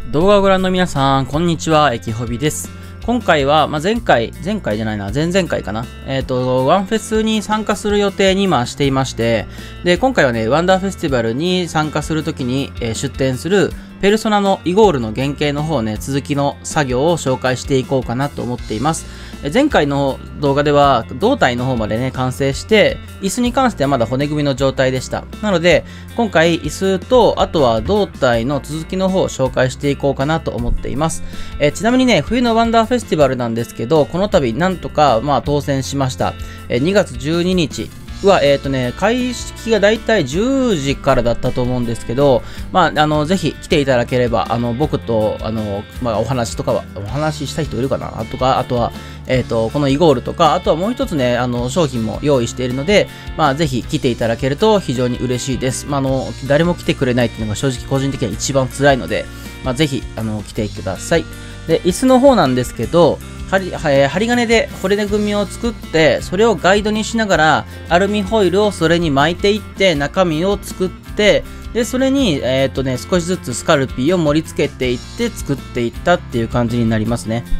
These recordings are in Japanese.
動画をご覧の皆さん、こんにちは、エキホビです。今回は、前々回かな。ワンフェスに参加する予定に今していまして、で、今回はね、ワンダーフェスティバルに参加するときに、出展するペルソナのイゴールの原型の方ね、続きの作業を紹介していこうかなと思っています。前回の動画では胴体の方までね、完成して、椅子に関してはまだ骨組みの状態でした。なので、今回椅子と、あとは胴体の続きの方を紹介していこうかなと思っています。ちなみにね、冬のワンダーフェスティバルなんですけど、この度なんとか、当選しました。2月12日。開式がだいたい10時からだったと思うんですけど、ぜひ来ていただければ、僕と、お話ししたい人いるかなとか、あとは、このイゴールとか、あとはもう一つね、商品も用意しているので、ぜひ来ていただけると非常に嬉しいです。誰も来てくれないっていうのが正直個人的には一番辛いので、ぜひ、来てください。で、椅子の方なんですけど、針金で骨組みを作って、それをガイドにしながら、アルミホイルをそれに巻いていって、中身を作って、で、それに、少しずつスカルピーを盛り付けていって、作っていったっていう感じになりますね。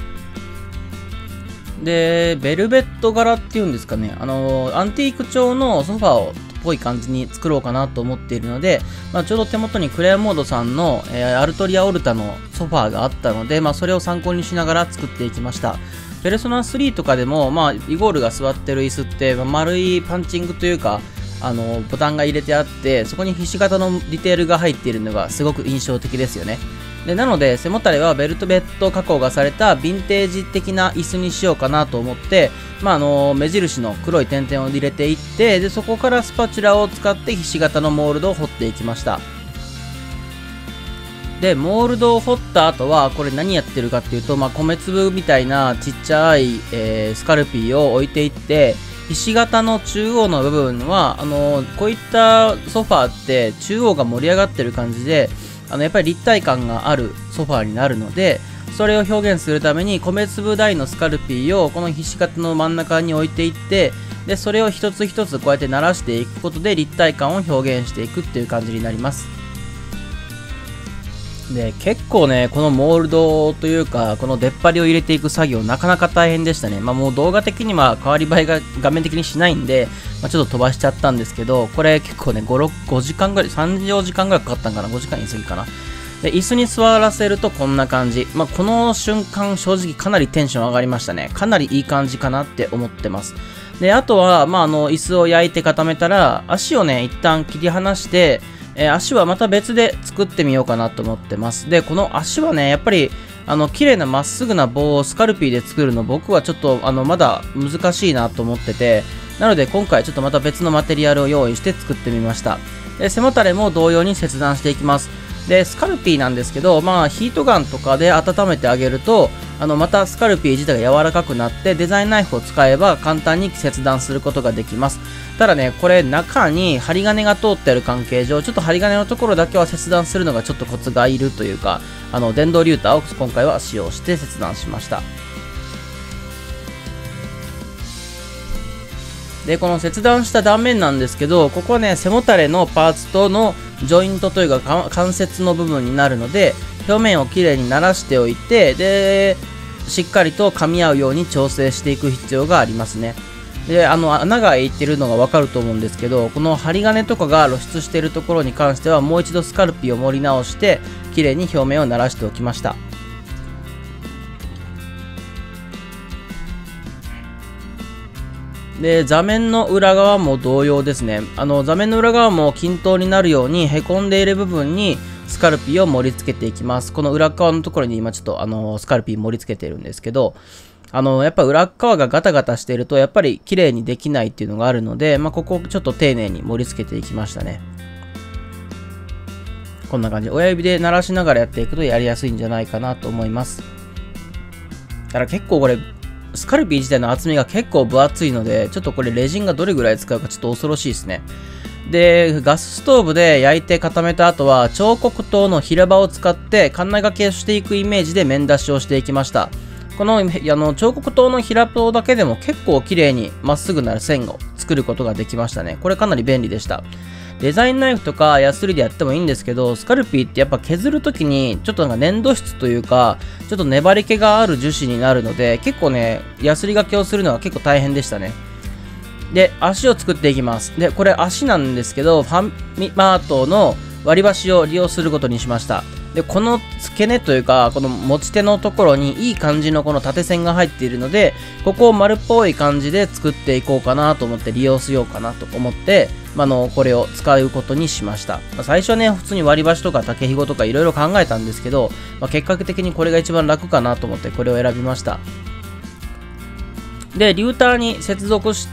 で、ベルベット柄っていうんですかね、アンティーク調のソファーっぽい感じに作ろうかなと思っているので、ちょうど手元にクレアモードさんの、アルトリアオルタのソファーがあったので、それを参考にしながら作っていきました。ペルソナ3とかでも、イゴールが座ってる椅子って、丸いパンチングというか、ボタンが入れてあって、そこにひし形のディテールが入っているのがすごく印象的ですよね。でなので、背もたれはベルト加工がされたヴィンテージ的な椅子にしようかなと思って、目印の黒い点々を入れていって、でそこからスパチュラを使ってひし形のモールドを彫っていきました。で、モールドを彫った後は、これ何やってるかっていうと、米粒みたいなちっちゃい、スカルピーを置いていって、ひし形の中央の部分は、こういったソファーって中央が盛り上がってる感じで、やっぱり立体感があるソファーになるので、それを表現するために米粒大のスカルピーをこのひし形の真ん中に置いていって、で、それを一つ一つこうやって鳴らしていくことで立体感を表現していくっていう感じになります。で、結構ね、このモールドというか、この出っ張りを入れていく作業、なかなか大変でしたね。もう動画的には変わり映えが画面的にしないんで、ちょっと飛ばしちゃったんですけど、これ結構ね、5時間ぐらい、3、4時間ぐらいかかったんかな、5時間言い過ぎかな。で、椅子に座らせるとこんな感じ。この瞬間、正直かなりテンション上がりましたね。かなりいい感じかなって思ってます。で、あとは、椅子を焼いて固めたら、足をね、一旦切り離して、足はまた別で作ってみようかなと思ってます。で、この足はね、やっぱり、綺麗なまっすぐな棒をスカルピーで作るの僕はちょっと、まだ難しいなと思ってて、なので今回ちょっとまた別のマテリアルを用意して作ってみました。で、背もたれも同様に切断していきます。で、スカルピーなんですけど、ヒートガンとかで温めてあげると、またスカルピー自体が柔らかくなって、デザインナイフを使えば簡単に切断することができます。ただね、これ中に針金が通っている関係上、ちょっと針金のところだけは切断するのがちょっとコツがいるというか、電動リューターを今回は使用して切断しました。で、この切断した断面なんですけど、ここはね、背もたれのパーツとのジョイントというか関節の部分になるので、表面をきれいにならしておいて、で、しっかりと噛み合うように調整していく必要がありますね。で、穴が開いてるのがわかると思うんですけど、この針金とかが露出しているところに関しては、もう一度スカルピーを盛り直して、きれいに表面をならしておきました。で、座面の裏側も同様ですね。座面の裏側も均等になるように、へこんでいる部分にスカルピーを盛り付けていきます。この裏側のところに今ちょっとスカルピー盛り付けてるんですけど、やっぱ裏側がガタガタしていると、やっぱり綺麗にできないっていうのがあるので、ここをちょっと丁寧に盛り付けていきましたね。こんな感じ。親指で鳴らしながらやっていくとやりやすいんじゃないかなと思います。だから結構これ、スカルピー自体の厚みが結構分厚いので、ちょっとこれレジンがどれぐらい使うかちょっと恐ろしいですね。で、ガスストーブで焼いて固めた後は、彫刻刀の平刃を使ってカンナ掛けをしていくイメージで面出しをしていきました。この彫刻刀の平刃だけでも結構綺麗にまっすぐな線を作ることができましたね。これかなり便利でした。 デザインナイフとかヤスリでやってもいいんですけど、スカルピーってやっぱ削るときにちょっとなんか粘土質というか、ちょっと粘り気がある樹脂になるので、結構ね、ヤスリがけをするのは結構大変でしたね。で、足を作っていきます。で、これ足なんですけど、ファミマートの割り箸を利用することにしました。で、この付け根というか、この持ち手のところにいい感じのこの縦線が入っているので、ここを丸っぽい感じで作っていこうかなと思って利用しようかなと思って、これを使うことにしました。最初はね、普通に割り箸とか竹ひごとかいろいろ考えたんですけど、結果的にこれが一番楽かなと思ってこれを選びました。で、リューターに接続して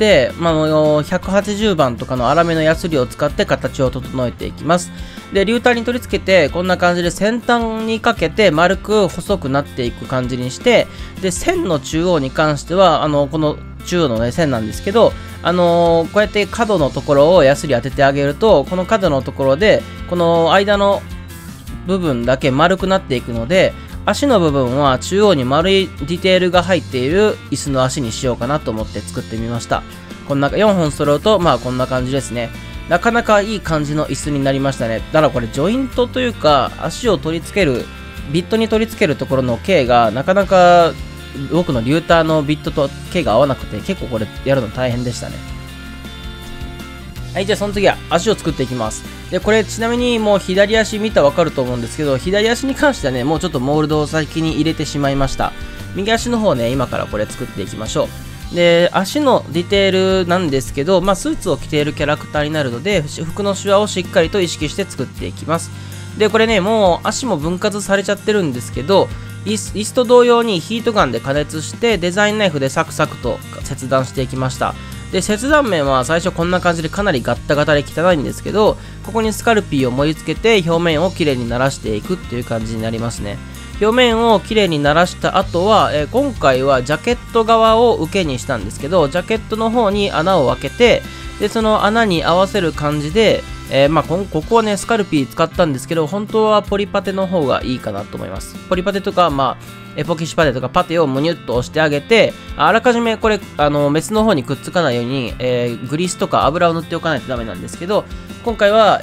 、180番とかの粗めのヤスリを使って形を整えていきます。で、リューターに取り付けて、こんな感じで先端にかけて丸く細くなっていく感じにして、で、線の中央に関しては、この中央のね、線なんですけど、こうやって角のところをヤスリ当ててあげると、この角のところで、この間の部分だけ丸くなっていくので、足の部分は中央に丸いディテールが入っている椅子の足にしようかなと思って作ってみました。こんな4本揃うとこんな感じですね。なかなかいい感じの椅子になりましたね。だからこれジョイントというか足を取り付けるビットに取り付けるところの径がなかなか僕のリューターのビットと径が合わなくて結構これやるの大変でしたね。はい、じゃあその次は足を作っていきます。で、これちなみにもう左足見たらわかると思うんですけど、左足に関してはね、もうちょっとモールドを先に入れてしまいました。右足の方ね、今からこれ作っていきましょう。で、足のディテールなんですけど、スーツを着ているキャラクターになるので、服のシワをしっかりと意識して作っていきます。で、これね、もう足も分割されちゃってるんですけど、椅子と同様にヒートガンで加熱してデザインナイフでサクサクと切断していきました。で、切断面は最初こんな感じでかなりガッタガタで汚いんですけど、ここにスカルピーを盛り付けて表面をきれいにならしていくっていう感じになりますね。表面をきれいにならした後は、今回はジャケット側を受けにしたんですけど、ジャケットの方に穴を開けて、で、その穴に合わせる感じで、ここはね、スカルピー使ったんですけど、本当はポリパテの方がいいかなと思います。ポリパテとか、エポキシパテとかパテをムニュッと押してあげて、あらかじめこれ、メスの方にくっつかないように、グリースとか油を塗っておかないとダメなんですけど、今回は、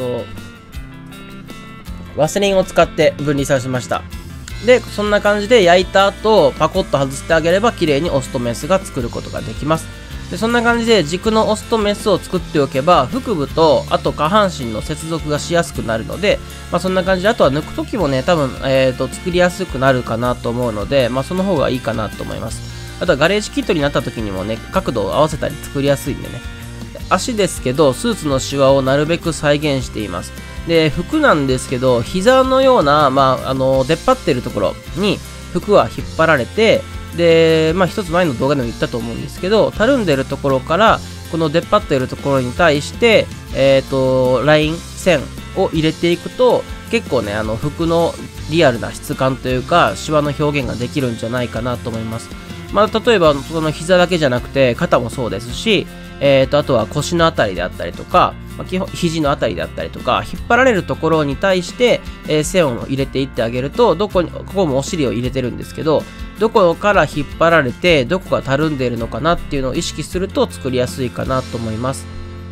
ワセリンを使って分離させました。で、そんな感じで焼いた後、パコッと外してあげれば、綺麗にオスとメスが作ることができます。で、そんな感じで軸のオスとメスを作っておけば、腹部とあと下半身の接続がしやすくなるので、そんな感じで、あとは抜くときもね、多分、作りやすくなるかなと思うので、その方がいいかなと思います。あとはガレージキットになった時にもね、角度を合わせたり作りやすいんでね。足ですけど、スーツのシワをなるべく再現しています。で、服なんですけど、膝のような、出っ張ってるところに服は引っ張られて、で、一つ前の動画でも言ったと思うんですけど、たるんでるところから、この出っ張っているところに対して、ライン、線を入れていくと、結構ね、服のリアルな質感というか、シワの表現ができるんじゃないかなと思います。例えば、その膝だけじゃなくて、肩もそうですし、あとは腰のあたりであったりとか、基本肘のあたりであったりとか、引っ張られるところに対して、線を入れていってあげると、ここもお尻を入れてるんですけど、どこから引っ張られて、どこがたるんでいるのかなっていうのを意識すると作りやすいかなと思います。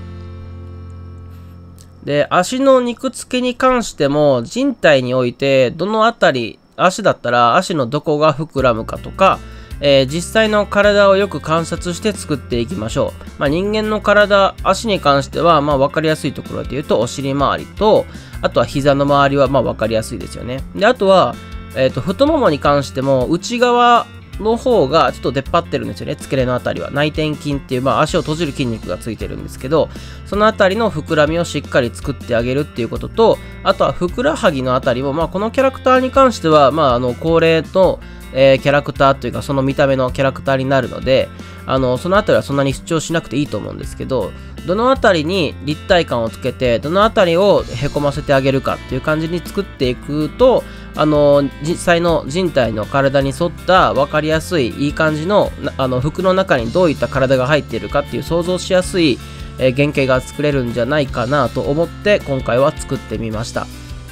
で、足の肉付けに関しても、人体において、どのあたり、足だったら足のどこが膨らむかとか、実際の体をよく観察して作っていきましょう。人間の体、足に関しては、分かりやすいところで言うと、お尻周りと、あとは膝の周りは、分かりやすいですよね。で、あとは、太ももに関しても、内側の方がちょっと出っ張ってるんですよね。付け根のあたりは。内転筋っていう、足を閉じる筋肉がついてるんですけど、そのあたりの膨らみをしっかり作ってあげるっていうことと、あとはふくらはぎのあたりも、このキャラクターに関しては、高齢のキャラクターというかその見た目のキャラクターになるので、そのあたりはそんなに主張しなくていいと思うんですけど、どのあたりに立体感をつけて、どのあたりをへこませてあげるかっていう感じに作っていくと、実際の人体の体に沿った分かりやすいいい感じの服の中にどういった体が入っているかっていう想像しやすい原型が作れるんじゃないかなと思って今回は作ってみました。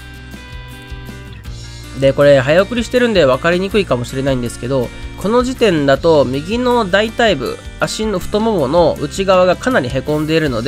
で、これ早送りしてるんで分かりにくいかもしれないんですけど、この時点だと右の大腿部、足の太ももの内側がかなりへこんでいるので、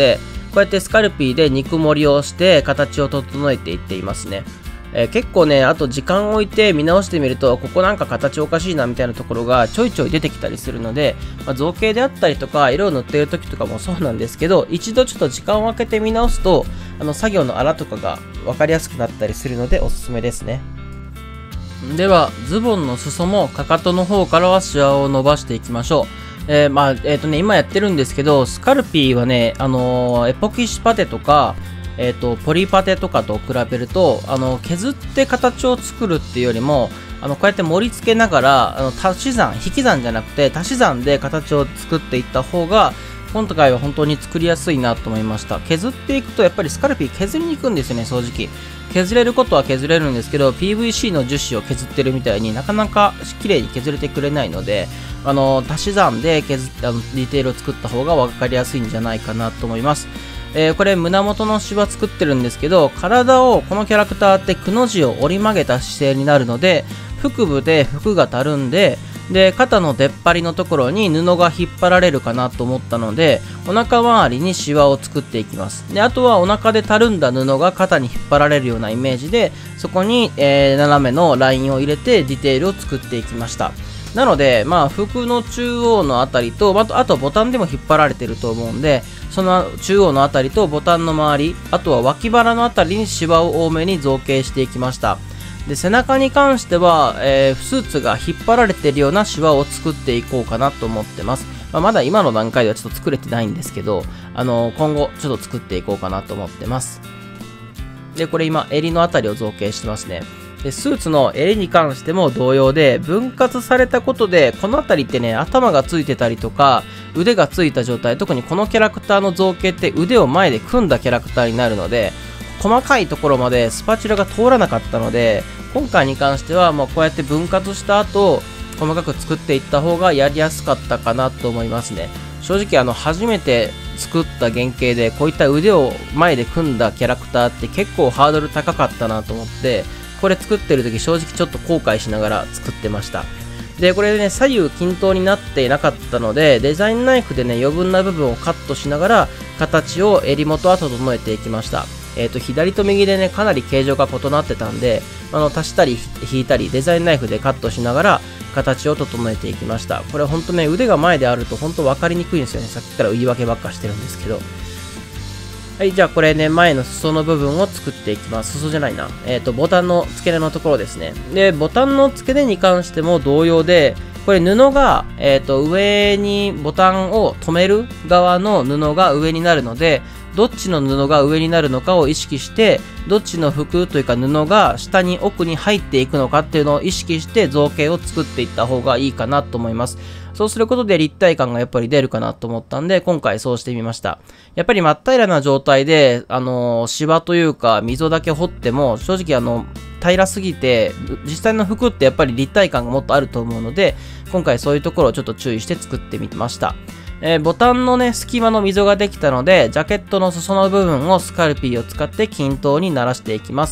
こうやってスカルピーで肉盛りをして形を整えていっていますね。結構ね、あと時間を置いて見直してみると、ここなんか形おかしいなみたいなところがちょいちょい出てきたりするので、造形であったりとか、色を塗っている時とかもそうなんですけど、一度ちょっと時間を空けて見直すと、作業の粗とかが分かりやすくなったりするのでおすすめですね。では、ズボンの裾もかかとの方からはシワを伸ばしていきましょう。今やってるんですけど、スカルピーはね、エポキシパテとか、ポリパテとかと比べると、削って形を作るっていうよりも、こうやって盛り付けながら、足し算、引き算じゃなくて、足し算で形を作っていった方が、今回は本当に作りやすいなと思いました。削っていくと、やっぱりスカルピー削りにくいんですよね、正直。削れることは削れるんですけど、PVC の樹脂を削ってるみたいになかなか綺麗に削れてくれないので、足し算でディテールを作った方が分かりやすいんじゃないかなと思います。これ胸元のシワ作ってるんですけど、体をこのキャラクターってくの字を折り曲げた姿勢になるので、腹部で服がたるんで、肩の出っ張りのところに布が引っ張られるかなと思ったので、お腹周りにシワを作っていきます。で、あとはお腹でたるんだ布が肩に引っ張られるようなイメージで、そこに、斜めのラインを入れてディテールを作っていきました。なので、服の中央のあたりと、あとボタンでも引っ張られてると思うんで、その中央のあたりとボタンの周り、あとは脇腹のあたりにシワを多めに造形していきました。で、背中に関しては、スーツが引っ張られているようなシワを作っていこうかなと思ってます。まだ今の段階ではちょっと作れてないんですけど、今後ちょっと作っていこうかなと思ってます。で、これ今、襟のあたりを造形してますね。で、スーツの襟に関しても同様で、分割されたことで、この辺りってね、頭がついてたりとか、腕がついた状態、特にこのキャラクターの造形って腕を前で組んだキャラクターになるので、細かいところまでスパチュラが通らなかったので、今回に関してはもうこうやって分割した後、細かく作っていった方がやりやすかったかなと思いますね。正直初めて作った原型で、こういった腕を前で組んだキャラクターって結構ハードル高かったなと思って、これ作ってる時正直ちょっと後悔しながら作ってました。で、これね、左右均等になっていなかったので、デザインナイフでね、余分な部分をカットしながら、形を襟元は整えていきました。左と右でね、かなり形状が異なってたんで、足したり引いたり、デザインナイフでカットしながら、形を整えていきました。これほんとね、腕が前であるとほんと分かりにくいんですよね。さっきから言い訳ばっかしてるんですけど。はい、じゃあこれね、前の裾の部分を作っていきます。裾じゃないな。ボタンの付け根のところですね。で、ボタンの付け根に関しても同様で、これ布が、上にボタンを留める側の布が上になるので、どっちの布が上になるのかを意識して、どっちの服というか布が下に奥に入っていくのかっていうのを意識して造形を作っていった方がいいかなと思います。そうすることで立体感がやっぱり出るかなと思ったんで、今回そうしてみました。やっぱり真っ平らな状態で、シワというか溝だけ掘っても、正直平らすぎて、実際の服ってやっぱり立体感がもっとあると思うので、今回そういうところをちょっと注意して作ってみました。ボタンのね、隙間の溝ができたので、ジャケットの裾の部分をスカルピーを使って均等にならしていきます。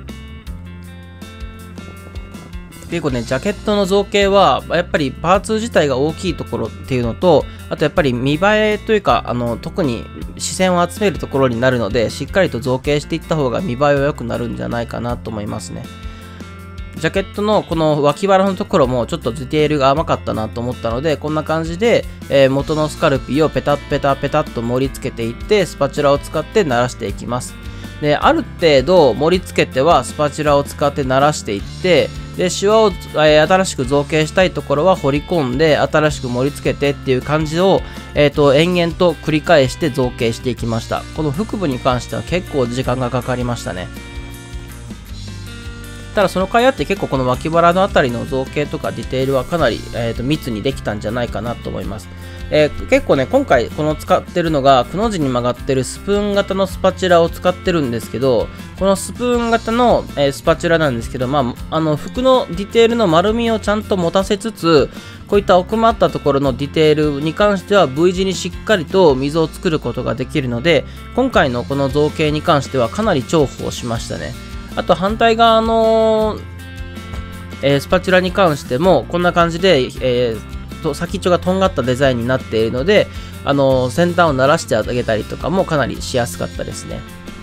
結構ね、ジャケットの造形は、やっぱりパーツ自体が大きいところっていうのと、あとやっぱり見栄えというか、特に視線を集めるところになるので、しっかりと造形していった方が見栄えは良くなるんじゃないかなと思いますね。ジャケットのこの脇腹のところもちょっとディテールが甘かったなと思ったので、こんな感じで、元のスカルピーをペタッペタペタッと盛り付けていって、スパチュラを使って鳴らしていきます。で、ある程度盛り付けてはスパチュラを使って鳴らしていって、で、シワを、新しく造形したいところは彫り込んで、新しく盛り付けてっていう感じを、延々と繰り返して造形していきました。この腹部に関しては結構時間がかかりましたね。ただその甲斐あって結構この脇腹のあたりの造形とかディテールはかなり、密にできたんじゃないかなと思います。結構ね、今回この使ってるのがくの字に曲がってるスプーン型のスパチュラを使ってるんですけど、このスプーン型の、スパチュラなんですけど、服のディテールの丸みをちゃんと持たせつつ、こういった奥まったところのディテールに関しては V 字にしっかりと溝を作ることができるので、今回のこの造形に関してはかなり重宝しましたね。あと反対側の、スパチュラに関してもこんな感じで、 先っちょがとんがったデザインになっているので、先端を鳴らしてあげたりとかもかなりしやすかったですね。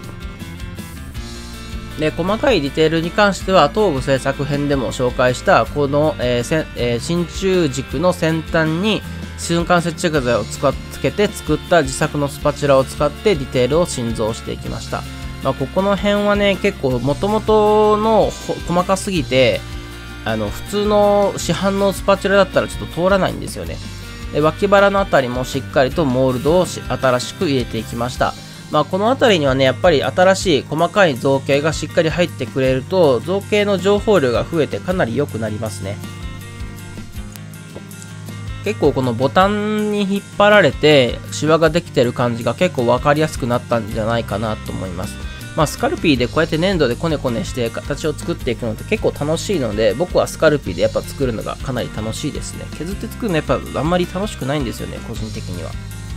で、細かいディテールに関しては、東部製作編でも紹介した、この、真鍮軸の先端に瞬間接着剤をつけて作った自作のスパチュラを使ってディテールを新造していきました。ここの辺はね、結構元々の細かすぎて、普通の市販のスパチュラだったらちょっと通らないんですよね。で、脇腹のあたりもしっかりとモールドを新しく入れていきました。この辺りにはね、やっぱり新しい細かい造形がしっかり入ってくれると、造形の情報量が増えてかなり良くなりますね。結構このボタンに引っ張られて、シワができてる感じが結構分かりやすくなったんじゃないかなと思います。スカルピーでこうやって粘土でコネコネして形を作っていくのって結構楽しいので、僕はスカルピーでやっぱ作るのがかなり楽しいですね。削って作るのやっぱあんまり楽しくないんですよね、個人的には。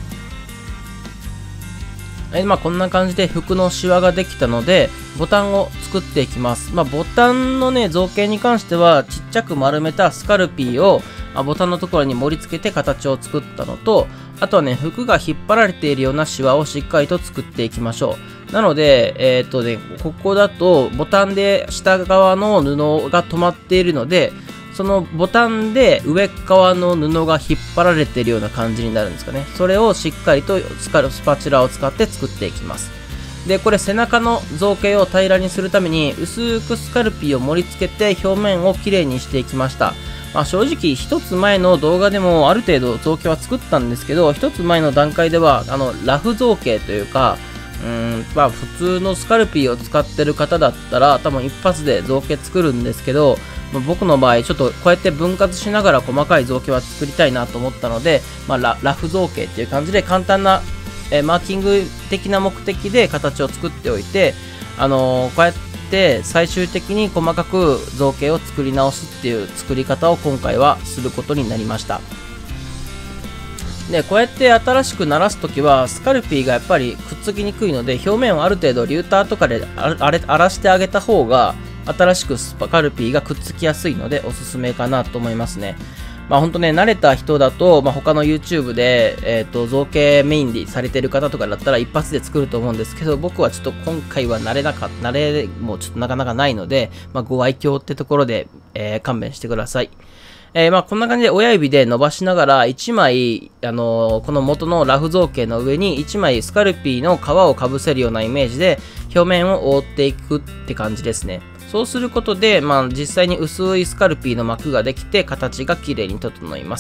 こんな感じで服のシワができたので、ボタンを作っていきます。ボタンのね、造形に関しては、ちっちゃく丸めたスカルピーをボタンのところに盛り付けて形を作ったのと、あとはね、服が引っ張られているようなシワをしっかりと作っていきましょう。なので、ここだとボタンで下側の布が止まっているので、そのボタンで上側の布が引っ張られているような感じになるんですかね。それをしっかりとスパチュラを使って作っていきます。で、これ背中の造形を平らにするために薄くスカルピーを盛り付けて表面をきれいにしていきました。正直一つ前の動画でもある程度造形は作ったんですけど、一つ前の段階ではラフ造形というか、普通のスカルピーを使ってる方だったら多分一発で造形作るんですけど、僕の場合ちょっとこうやって分割しながら細かい造形は作りたいなと思ったので、ラフ造形っていう感じで簡単な、マーキング的な目的で形を作っておいて、こうやって最終的に細かく造形を作り直すっていう作り方を今回はすることになりました。で、こうやって新しく鳴らすときはスカルピーがやっぱりくっつきにくいので、表面をある程度リューターとかで荒らしてあげた方が新しくスカルピーがくっつきやすいのでおすすめかなと思いますね。ほんとね、慣れた人だと、他の YouTube で、造形メインでされてる方とかだったら一発で作ると思うんですけど、僕はちょっと今回は慣れもちょっとなかなかないので、ご愛嬌ってところで、勘弁してください。こんな感じで親指で伸ばしながら1枚、この元のラフ造形の上に1枚スカルピーの皮をかぶせるようなイメージで表面を覆っていくって感じですね。そうすることで、実際に薄いスカルピーの膜ができて形が綺麗に整います。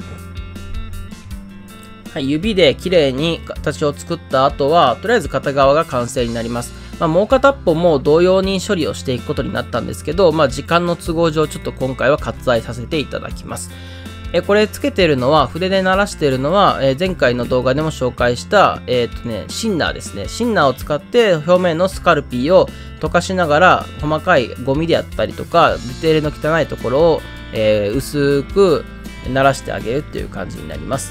はい、指で綺麗に形を作った後は、とりあえず片側が完成になります。もう片っぽも同様に処理をしていくことになったんですけど、時間の都合上ちょっと今回は割愛させていただきます。これつけてるのは、筆で鳴らしてるのは、前回の動画でも紹介した、シンナーですね。シンナーを使って表面のスカルピーを溶かしながら、細かいゴミであったりとか、ディテールの汚いところを、薄く鳴らしてあげるっていう感じになります。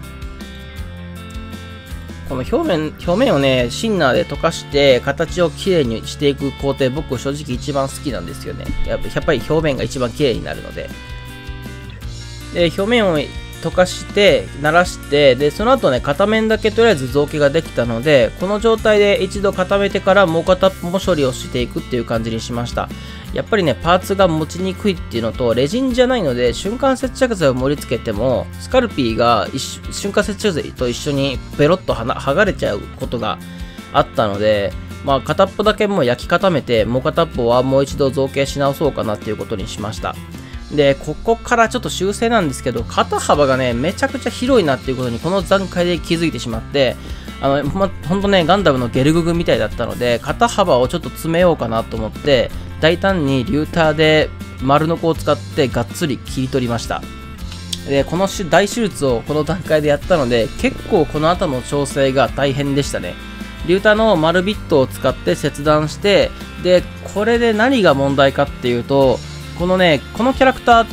この表面をね、シンナーで溶かして形をきれいにしていく工程、僕正直一番好きなんですよね。やっぱり表面が一番きれいになるので。で、表面を溶かして鳴らして、でその後ね、片面だけとりあえず造形ができたので、この状態で一度固めてからもう片っぽも処理をしていくっていう感じにしました。やっぱりね、パーツが持ちにくいっていうのと、レジンじゃないので瞬間接着剤を盛り付けてもスカルピーが瞬間接着剤と一緒にベロッと剥がれちゃうことがあったので、片っぽだけもう焼き固めて、もう片っぽはもう一度造形し直そうかなっていうことにしました。で、ここからちょっと修正なんですけど、肩幅がね、めちゃくちゃ広いなっていうことにこの段階で気づいてしまって、ほんとね、ガンダムのゲルググみたいだったので、肩幅をちょっと詰めようかなと思って、大胆にリューターで丸ノコを使ってがっつり切り取りました。で、この大手術をこの段階でやったので、結構この後の調整が大変でしたね。リューターの丸ビットを使って切断して、で、これで何が問題かっていうと、このキャラクターって、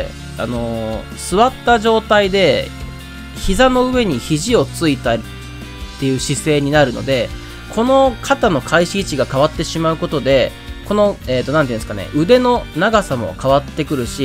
座った状態で、膝の上に肘をついたっていう姿勢になるので、この肩の開始位置が変わってしまうことで、この、なんていうんですかね、腕の長さも変わってくるし、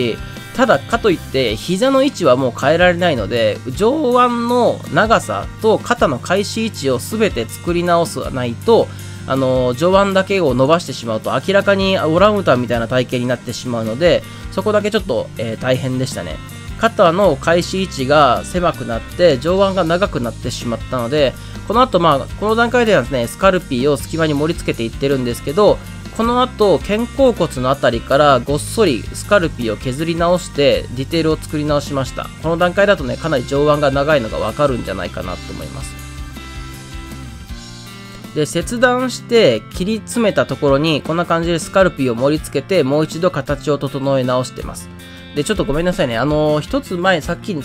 ただかといって膝の位置はもう変えられないので、上腕の長さと肩の開始位置を全て作り直さないと、上腕だけを伸ばしてしまうと明らかにオランウータンみたいな体型になってしまうので、そこだけちょっと、大変でしたね。肩の開始位置が狭くなって上腕が長くなってしまったので、この後この段階ではですね、スカルピーを隙間に盛り付けていってるんですけど、この後肩甲骨のあたりからごっそりスカルピーを削り直してディテールを作り直しました。この段階だとね、かなり上腕が長いのがわかるんじゃないかなと思います。で、切断して切り詰めたところにこんな感じでスカルピーを盛り付けて、もう一度形を整え直してます。で、ちょっとごめんなさいね。一つ前、さっき、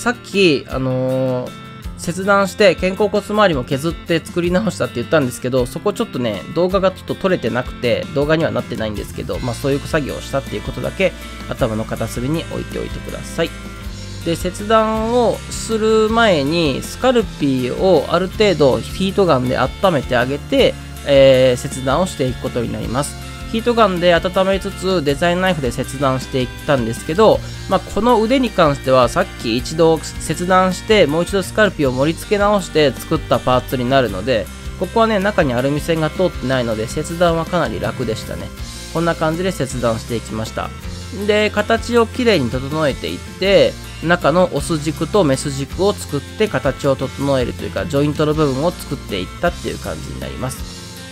切断して肩甲骨周りも削って作り直したって言ったんですけど、そこちょっとね、動画がちょっと撮れてなくて、動画にはなってないんですけど、そういう作業をしたっていうことだけ頭の片隅に置いておいてください。で、切断をする前に、スカルピーをある程度ヒートガンで温めてあげて、切断をしていくことになります。ヒートガンで温めつつデザインナイフで切断していったんですけど、この腕に関してはさっき一度切断してもう一度スカルピーを盛り付け直して作ったパーツになるので、ここはね、中にアルミ線が通ってないので切断はかなり楽でしたね。こんな感じで切断していきました。で、形をきれいに整えていって、中のオス軸とメス軸を作って形を整えるというか、ジョイントの部分を作っていったっていう感じになります。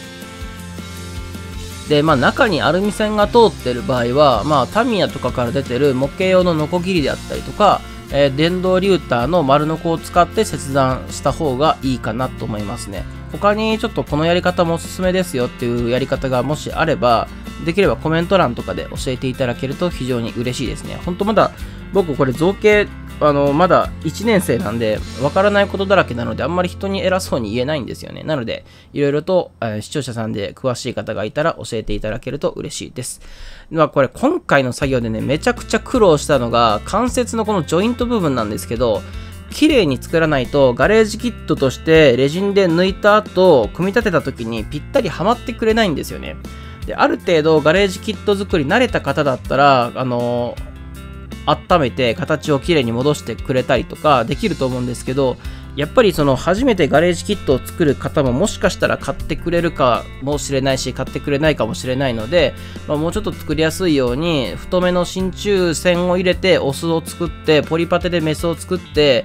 で、中にアルミ線が通ってる場合は、タミヤとかから出てる模型用のノコギリであったりとか、電動リューターの丸ノコを使って切断した方がいいかなと思いますね。他にちょっとこのやり方もおすすめですよっていうやり方がもしあれば、できればコメント欄とかで教えていただけると非常に嬉しいですね。ほんとまだ僕これ造形まだ1年生なんで、わからないことだらけなので、あんまり人に偉そうに言えないんですよね。なので、いろいろと、視聴者さんで詳しい方がいたら教えていただけると嬉しいです。これ今回の作業でね、めちゃくちゃ苦労したのが、関節のこのジョイント部分なんですけど、綺麗に作らないと、ガレージキットとしてレジンで抜いた後、組み立てた時にぴったりはまってくれないんですよね。で、ある程度ガレージキット作り慣れた方だったら、温めて形をきれいに戻してくれたりとかできると思うんですけど、やっぱり初めてガレージキットを作る方ももしかしたら買ってくれるかもしれないし、買ってくれないかもしれないので、もうちょっと作りやすいように太めの真鍮線を入れてオスを作って、ポリパテでメスを作って、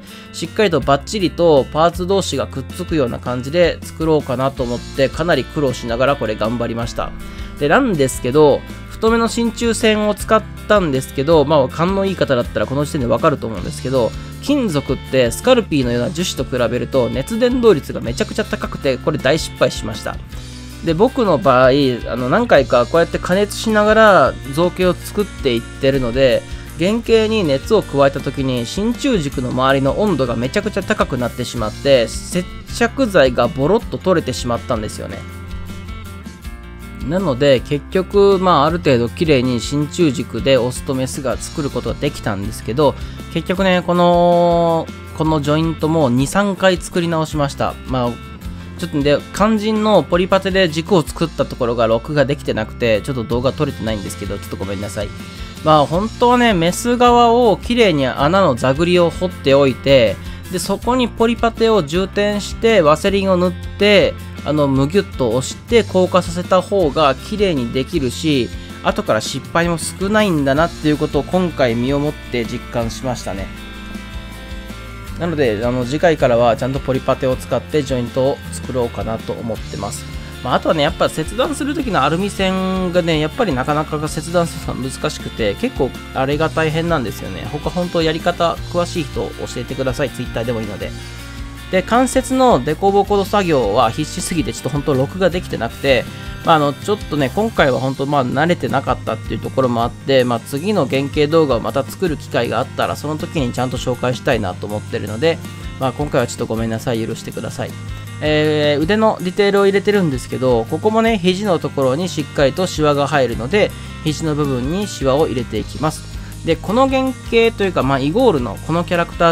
しっかりとバッチリとパーツ同士がくっつくような感じで作ろうかなと思って、かなり苦労しながらこれ頑張りました。で、なんですけど、太めの真鍮線を使ったんですけど、勘のいい方だったらこの時点でわかると思うんですけど、金属ってスカルピーのような樹脂と比べると熱伝導率がめちゃくちゃ高くて、これ大失敗しました。で、僕の場合、何回かこうやって加熱しながら造形を作っていってるので、原型に熱を加えた時に真鍮軸の周りの温度がめちゃくちゃ高くなってしまって、接着剤がボロッと取れてしまったんですよね。なので結局ある程度綺麗に真鍮軸でオスとメスが作ることができたんですけど、結局ねこのジョイントも 2,3 回作り直しました。ちょっとで肝心のポリパテで軸を作ったところが録画できてなくて、ちょっと動画撮れてないんですけど、ちょっとごめんなさい。本当はね、メス側を綺麗に穴の座繰りを掘っておいて、でそこにポリパテを充填してワセリンを塗ってむぎゅっと押して硬化させた方が綺麗にできるし、後から失敗も少ないんだなっていうことを今回身をもって実感しましたね。なので次回からはちゃんとポリパテを使ってジョイントを作ろうかなと思ってます。あとはね、やっぱ切断する時のアルミ線がね、やっぱりなかなか切断するのは難しくて、結構あれが大変なんですよね。他本当やり方詳しい人教えてください。Twitter でもいいので。で、関節のデコボコの作業は必死すぎてちょっと本当録画できてなくて、ちょっとね、今回は本当慣れてなかったっていうところもあって、次の原型動画をまた作る機会があったら、その時にちゃんと紹介したいなと思ってるので、今回はちょっとごめんなさい。許してください。腕のディテールを入れてるんですけど、ここもね、肘のところにしっかりとシワが入るので、肘の部分にシワを入れていきます。で、この原型というか、イゴールのこのキャラクターって、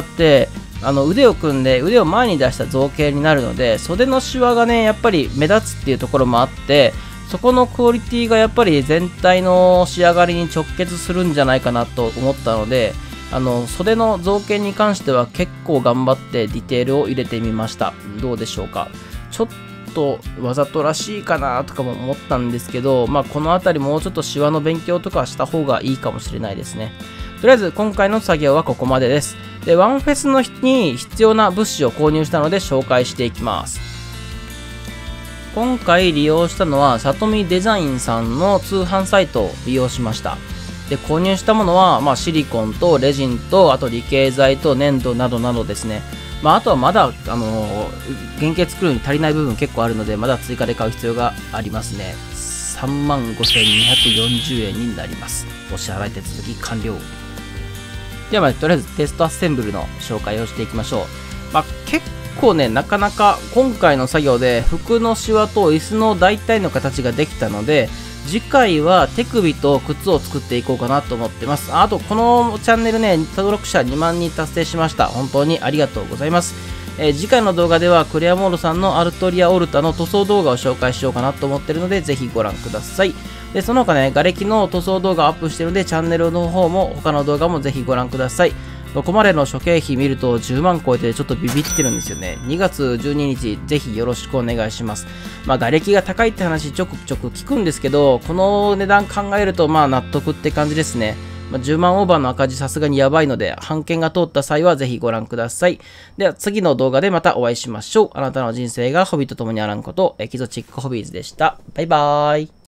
腕を組んで腕を前に出した造形になるので、袖のシワがね、やっぱり目立つっていうところもあって、そこのクオリティがやっぱり全体の仕上がりに直結するんじゃないかなと思ったので、 袖の造形に関しては結構頑張ってディテールを入れてみました。どうでしょうか。ちょっとわざとらしいかなとかも思ったんですけど、まあこの辺りもうちょっとシワの勉強とかした方がいいかもしれないですね。とりあえず今回の作業はここまでです。で、ワンフェスの日に必要な物資を購入したので紹介していきます。今回利用したのは、さとみデザインさんの通販サイトを利用しました。で、購入したものは、シリコンとレジンと、あと理系材と粘土などなどですね。あとはまだ、原型作るのに足りない部分結構あるので、まだ追加で買う必要がありますね。35,240円になります。お支払い手続き完了。では、とりあえずテストアッセンブルの紹介をしていきましょう。結構ね、なかなか今回の作業で服のシワと椅子の大体の形ができたので、次回は手首と靴を作っていこうかなと思ってます。あと、このチャンネルね、登録者2万人達成しました。本当にありがとうございます。次回の動画ではクレアモールさんのアルトリアオルタの塗装動画を紹介しようかなと思ってるので、ぜひご覧ください。で、その他ね、瓦礫の塗装動画をアップしてるので、チャンネルの方も他の動画もぜひご覧ください。ここまでの諸経費見ると10万超えてちょっとビビってるんですよね。2月12日、ぜひよろしくお願いします。瓦礫が高いって話ちょくちょく聞くんですけど、この値段考えると納得って感じですね。10万オーバーの赤字さすがにやばいので、版権が通った際はぜひご覧ください。では次の動画でまたお会いしましょう。あなたの人生がホビーと共にあらんこと、エキゾチックホビーズでした。バイバーイ。